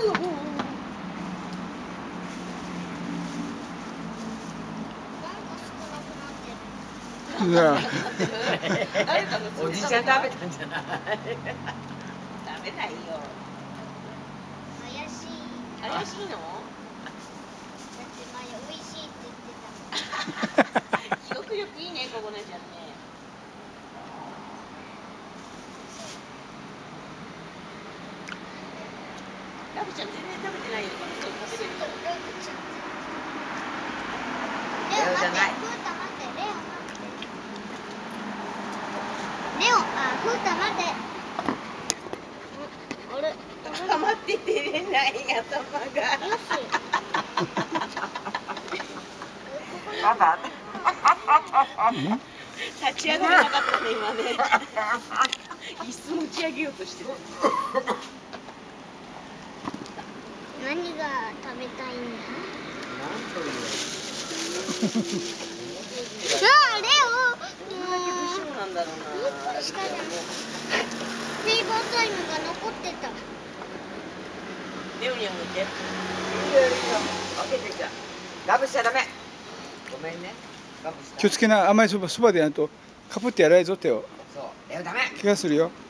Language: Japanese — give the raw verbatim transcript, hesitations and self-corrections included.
いやおじちゃん食べたんじゃない？食べないよ。 怪しい。 怪しいの？ だって前美味しいって言ってた。 記憶力いいね、ここねちゃんね。ラブちゃん全然食べてないよ。そう食べてるよ。 レオ待って、フータ待って、レオ待って。レオ、あ、フータ待って。あれ、 溜まって出れない頭が。パパ。立ち上がれなかったね、今ね。椅子持ち上げようとしてる。 何が食べたいんだ？うわ、レオ。 どんだけ不幸なんだろうな。 びっくりしたじゃん。フィーバータイムが残ってた。 レオにあげて。いいよいいよ。開けてじゃ。ガブしちゃダメ。ごめんね。ガブした。 気をつけな、あんまりそばそばでやるとかぶってやられぞ手を。 そう、レオダメ。 怪我するよ。